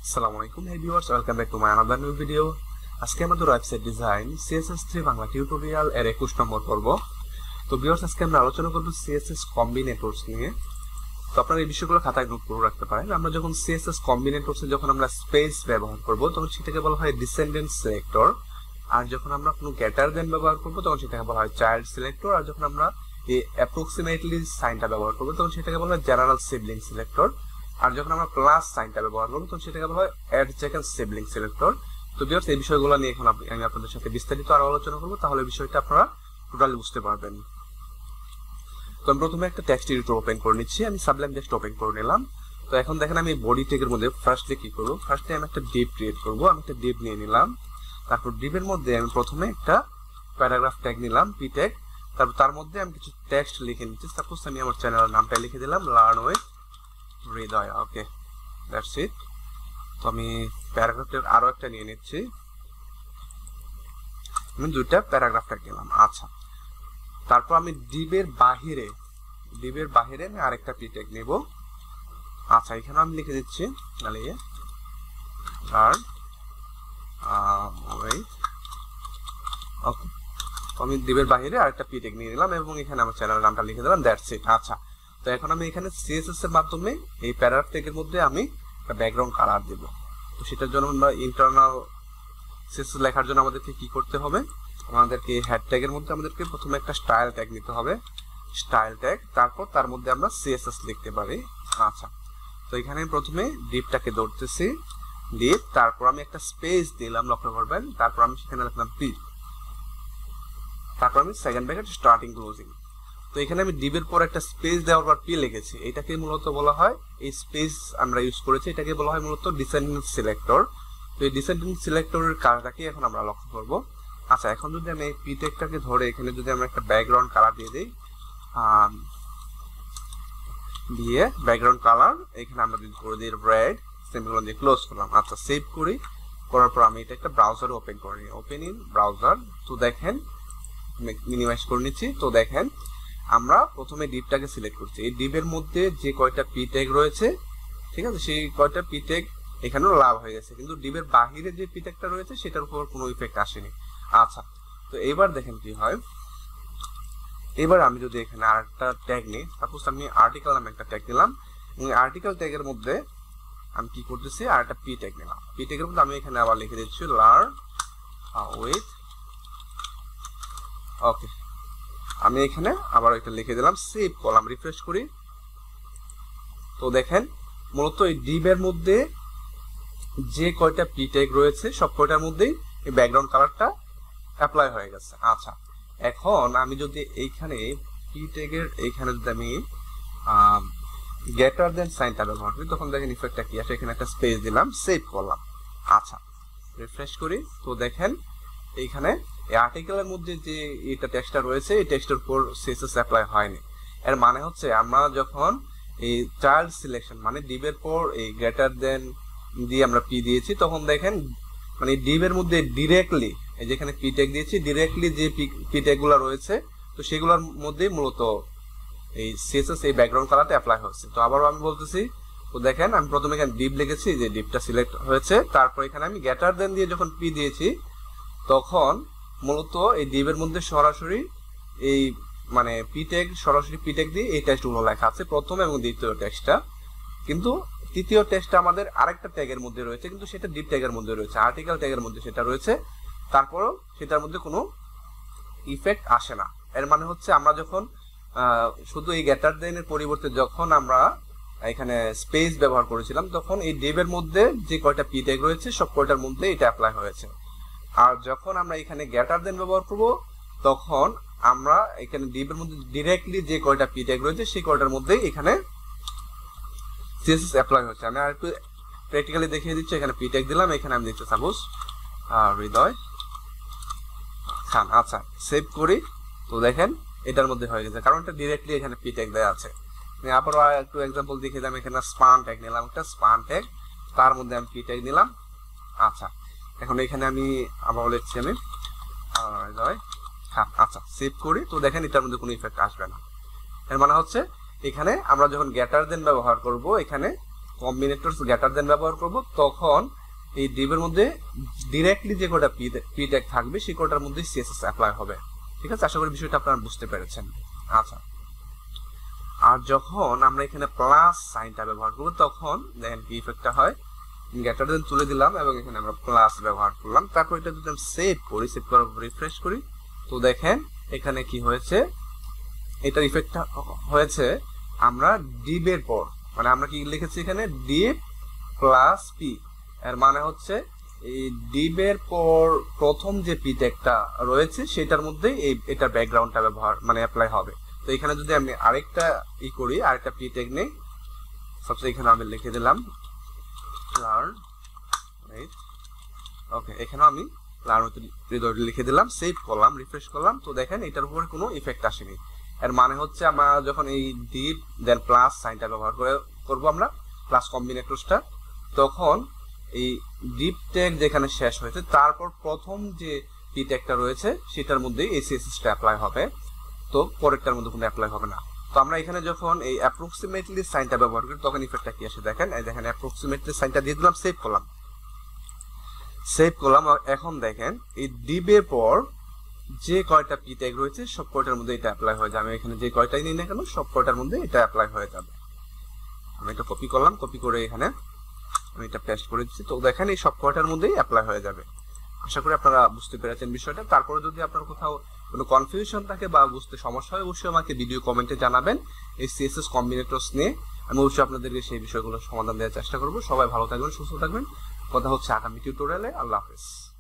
আসসালামু আলাইকুম hey viewers, welcome back to my another new video. আজকে আমাদের website design CSS3 Bangla tutorial এর 21 নম্বর পর্ব। তো ভিউয়ার্স, আজকে আমরা আলোচনা করব CSS কম্বিনেটরস নিয়ে। তো আপনারা এই বিষয়গুলো খাতায় নোট করে রাখতে পারেন। আমরা যখন CSS কম্বিনেটরসে যখন আমরা স্পেস ব্যবহার করব তখন সেটাকে বলা হয় ডিসেন্ডেন্ট সিলেক্টর, আর যখন আমরা কোনো গ্রেটার দেন ব্যবহার করব তখন সেটাকে বলা হয় চাইল্ড সিলেক্টর, আর যখন আমরা এই অ্যাপ্রক্সিমেটলি সাইনটা ব্যবহার করব তখন সেটাকে বলা হয় জেনারেল সিবলিং সিলেক্টর, আর যখন আমরা প্লাস সাইনটা ব্যবহার করব তখন সেটাকে বলা হয় অ্যাডজেসেন্ট সিবলিং সিলেক্টর। তো ভিউয়ার্স, এই বিষয়গুলো নিয়ে এখন আমি আপনাদের সাথে বিস্তারিত আরো আলোচনা করব, তাহলে বিষয়টা আপনারা টোটালি বুঝতে পারবেন। তো আমি প্রথমে একটা টেক্সট এডিটর ওপেন করে নিচ্ছি। আমি সাবলাইম টেক্সট ওপেন করে নিলাম। তো এখন দেখেন আমি বডি ট্যাগের মধ্যে ফার্স্টে কি করব, ফার্স্টে আমি একটা ডিভ ক্রিয়েট করব। আমি একটা ডিভ নিয়ে নিলাম। তারপর ডিভের মধ্যে আমি প্রথমে একটা প্যারাগ্রাফ ট্যাগ নিলাম, পি ট্যাগ। তারপর তার মধ্যে আমি কিছু টেক্সট লিখে নিচ্ছি। সাপোজ আমি আমার চ্যানেলের নামটা লিখে দিলাম learn with Hriday. Okay, that's it. তো আমি প্যারাগ্রাফের আরো একটা নিয়ে নিচ্ছি। আমি দুইটা প্যারাগ্রাফ ট্যাগ নিলাম। আচ্ছা, তারপর আমি ডিভের বাহিরে আমি আরেকটা পি ট্যাগ নেব। আচ্ছা, এখানে আমি লিখে দিচ্ছি লার্ন উইথ। ওকে, আমি ডিভের বাহিরে আরেকটা পি ট্যাগ নিয়ে নিলাম এবং এখানে আমার চ্যানেলের নামটা লিখে দিলাম, দ্যাটস ইট। আচ্ছা, তো এখন আমি এখানে সিএসএস এর মাধ্যমে এই প্যারাগ্রাফ ট্যাগের মধ্যে আমি একটা ব্যাকগ্রাউন্ড কালার দেব। তো সেটার জন্য আমরা ইন্টারনাল সিএসএস লেখার জন্য আমাদেরকে কি করতে হবে, আমাদেরকে হেড ট্যাগের মধ্যে আমাদেরকে প্রথমে একটা স্টাইল ট্যাগ নিতে হবে, স্টাইল ট্যাগ। তারপর তার মধ্যে আমরা সিএসএস লিখতে পারি। আচ্ছা, তো এখানে প্রথমে ডিভটাকে ধরতেছি, ডিভ, তারপর আমি একটা স্পেস দিলাম, লক্ষ্য করবেন। তারপর আমি সেখানে লিখলাম পি, তারপর আমি সেকেন্ড ব্র্যাকেট স্টার্টিং ক্লোজিং। তো এখানে আমি ডিভের পর একটা স্পেস দেওয়ার পর পি লিখেছি। এটাকে মূলত বলা হয়, এই স্পেস আমরা ইউজ করেছি, এটাকে বলা হয় মূলত ডিসেন্ডেন্ট সিলেক্টর। তো এই ডিসেন্ডেন্ট সিলেক্টরের কাজটাকে এখন আমরা লক্ষ্য করব। আচ্ছা, এখন যদি আমি এই পি ট্যাগটাকে ধরে এখানে যদি আমরা একটা ব্যাকগ্রাউন্ড কালার দিয়ে দিই, দিয়ে ব্যাকগ্রাউন্ড কালার এখানে আমরা যদি করে দিই রেড, সেমিকোলন দিয়ে ক্লোজ করলাম। আচ্ছা, সেভ করি। করার পর আমি এটা একটা ব্রাউজারে ওপেন করে নিই, ওপেন ইন ব্রাউজার। তো দেখেন, মিনিমাইজ করে নিচ্ছি। তো দেখেন, আমরা প্রথমে ডিভটাকে সিলেক্ট করছি। এই ডিভের মধ্যে যে কয়টা পি ট্যাগ রয়েছে, ঠিক আছে, সেই কয়টা পি ট্যাগ এখানেও লাভ হয়ে গেছে, কিন্তু ডিভের বাহিরে যে পি ট্যাগটা রয়েছে সেটার উপর কোনো ইফেক্ট আসেনি। আচ্ছা, তো এবার দেখেন কি হয়। এবার আমি যদি এখানে আরেকটা ট্যাগ নিই, সাপোজ আমি আর্টিকেল নামে একটা ট্যাগ নিলাম, এবং আর্টিকেল ট্যাগের মধ্যে আমি কি করতেছি, আরেকটা পি ট্যাগ নিলাম। পি ট্যাগের মধ্যে আমি এখানে আবার লিখে দিচ্ছি লার্ন উইথ। ওকে, আমি এখানে আবার একটা লিখে দিলাম, সেভ করলাম, রিফ্রেশ করি। তো দেখেন, মূলত এই ডিভের মধ্যে যে কয়টা পি ট্যাগ রয়েছে সব কয়টার মধ্যেই এই ব্যাকগ্রাউন্ড কালারটা অ্যাপ্লাই হয়ে গেছে। আচ্ছা, এখন আমি যদি এইখানে পি ট্যাগের এইখানে যদি আমি গ্রেটার দেন সাইনটা ব্যবহার করি তখন দেখেন ইফেক্টটা কি আসে। এখানে একটা স্পেস দিলাম, সেভ করলাম। আচ্ছা, রিফ্রেশ করি। তো দেখেন এইখানে এই আর্টিকেলের মধ্যে যে এটা টেক্সটটা রয়েছে এই টেক্সটের উপর সিএসএস অ্যাপ্লাই হয়নি। এর মানে হচ্ছে আমরা যখন এই চাইল্ড সিলেকশন মানে ডিভের পর এই গ্রেটার দেন দিয়ে আমরা পি দিয়েছি, তখন দেখেন মানে ডিভের মধ্যে ডিরেক্টলি এই যেখানে পি ট্যাগ দিয়েছি ডিরেক্টলি যে পি ট্যাগ গুলো রয়েছে, তো সেগুলোর মধ্যেই মূলত এই সিএসএস এই ব্যাকগ্রাউন্ড কালারটা অ্যাপ্লাই হয়েছে। তো আবারও আমি বলতেছি, তো দেখেন আমি প্রথমে এখানে ডিভ লিখেছি, যে ডিভটা সিলেক্ট হয়েছে। তারপর এখানে আমি গ্রেটার দেন দিয়ে যখন পি দিয়েছি তখন মূলত এই ডিভের মধ্যে সরাসরি এই মানে পি ট্যাগ, সরাসরি পি ট্যাগ দিয়ে এই টেক্সটগুলো লেখা আছে, প্রথম এবং দ্বিতীয় টেক্সটটা। কিন্তু তৃতীয় টেক্সটটা আমাদের আরেকটা ট্যাগের মধ্যে রয়েছে, কিন্তু সেটা ডিভ ট্যাগের মধ্যে রয়েছে, আর্টিকেল ট্যাগের মধ্যে সেটা রয়েছে, তারপরও সেটার মধ্যে কোনো ইফেক্ট আসে না। এর মানে হচ্ছে আমরা যখন শুধু এই গ্রেটার দেন এর পরিবর্তে যখন আমরা এখানে স্পেস ব্যবহার করেছিলাম তখন এই ডিভের মধ্যে যে কয়টা পি ট্যাগ রয়েছে সব কয়টার মধ্যে এটা অ্যাপ্লাই হয়েছে। আর যখন আমরা এখানে গ্রেটার দেন ব্যবহার করব তখন আমরা এখানে ডিভের মধ্যে ডিরেক্টলি যে কয়টা পি ট্যাগ রয়েছে সেই কয়টার মধ্যেই এখানে সিএসএস অ্যাপ্লাই হচ্ছে। আমি আরেকটু প্র্যাকটিক্যালি দেখিয়ে দিচ্ছি। এখানে পি ট্যাগ দিলাম, এখানে আমি দিচ্ছি সাপোজ হৃদয় খান। আচ্ছা, সেভ করি। তো দেখেন এটার মধ্যে হয়ে গেছে, কারণ এটা ডিরেক্টলি এখানে পি ট্যাগ দেওয়া আছে। আমি আবারও একটু এক্সাম্পল দেখিয়ে দিলাম। এখানে স্পান ট্যাগ নিলাম, একটা স্পান ট্যাগ, তার মধ্যে আমি পি ট্যাগ নিলাম। আচ্ছা, এখন এখানে আমি আবার লিখছি আমি হৃদয় খান। আচ্ছা, সেভ করি। তো দেখেন এটার মধ্যে কোনো ইফেক্ট আসবে না। এর মানে হচ্ছে এখানে আমরা যখন গ্রেটার দেন ব্যবহার করব এখানে কম্বিনেটরস গ্রেটার দেন ব্যবহার করব, তখন এই ডিভের মধ্যে ডিরেক্টলি যে কোটা পি ট্যাগ থাকবে সেই কোটার মধ্যে সিএসএস অ্যাপ্লাই হবে। ঠিক আছে, আশা করি বিষয়টা আপনারা বুঝতে পেরেছেন। আচ্ছা, আর যখন আমরা এখানে প্লাস সাইনটা ব্যবহার করব তখন দেখেন কি ইফেক্টটা হয়। গ্রেটার দেন তুলে দিলাম এবং এখানে আমরা প্লাস ব্যবহার করলাম। তারপর এটা যদি আমি সেভ করি, সেভ করার পর রিফ্রেশ করি, তো দেখেন এখানে কি হয়েছে, এটার ইফেক্টটা হয়েছে আমরা ডিভের পর, মানে আমরা কি লিখেছি এখানে ডিভ প্লাস পি, এর মানে হচ্ছে এই ডিভের পর প্রথম যে পি ট্যাগটা রয়েছে সেটার মধ্যে এটার ব্যাকগ্রাউন্ডটা ব্যবহার মানে অ্যাপ্লাই হবে। তো এখানে যদি আমি আরেকটা করি, আরেকটা পি ট্যাগ নেই, সবচেয়ে এখানে আমি লিখে দিলাম লার্ন, ওকে, এখানেও আমি লার্ন উইথ লিখে দিলাম, সেভ করলাম, রিফ্রেশ করলাম, তো দেখেন এটার উপরে কোনো ইফেক্ট আসেনি। এর মানে হচ্ছে আমরা যখন এই ডিভ দেন প্লাস সাইনটা ব্যবহার করবো আমরা প্লাস কম্বিনেটরসটা, তখন এই ডিভ ট্যাগ যেখানে শেষ হয়েছে তারপর প্রথম যে পি ট্যাগটা রয়েছে সেটার মধ্যে এই সিএসএসটা অ্যাপ্লাই হবে, তো পরেরটার মধ্যে কোনো অ্যাপ্লাই হবে না। তো আমরা এখানে যখন এই অ্যাপ্রক্সিমেটলি সাইনটা ব্যবহার করি তখন ইফেক্টটা কি আসে দেখেন, এই দেখেন অ্যাপ্রক্সিমেটলি সাইনটা দিয়ে দিলাম, সেভ করলাম, এখন দেখেন এই ডিভের পর যে কয়টা পি ট্যাগ রয়েছে সব কয়টার মধ্যে এটা অ্যাপ্লাই হয়ে যাবে। আমি এখানে যে কয়টাই নিই না কেন সব কয়টার মধ্যে এটা অ্যাপ্লাই হয়ে যাবে। আমি এটা কপি করলাম, কপি করে এখানে আমি এটা পেস্ট করে দিচ্ছি, তো দেখেন এই সব কয়টার মধ্যেই অ্যাপ্লাই হয়ে যাবে। আশা করি আপনারা বুঝতে পেরেছেন বিষয়টা। তারপরে যদি আপনার কোথাও কোনো কনফিউশন থাকে বা বুঝতে সমস্যা হয় অবশ্যই আমাকে ভিডিও কমেন্টে জানাবেন এই সিএসএস কম্বিনেটরস নিয়ে, আমি অবশ্যই আপনাদেরকে সেই বিষয়গুলো সমাধান দেওয়ার চেষ্টা করব। সবাই ভালো থাকবেন, সুস্থ থাকবেন, কথা হচ্ছে আগামী টিউটোরিয়ালে। আল্লাহ হাফেজ।